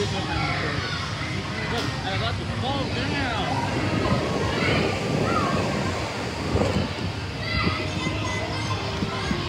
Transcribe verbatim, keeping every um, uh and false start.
always know how to turtle. Look, I'm about to fall down.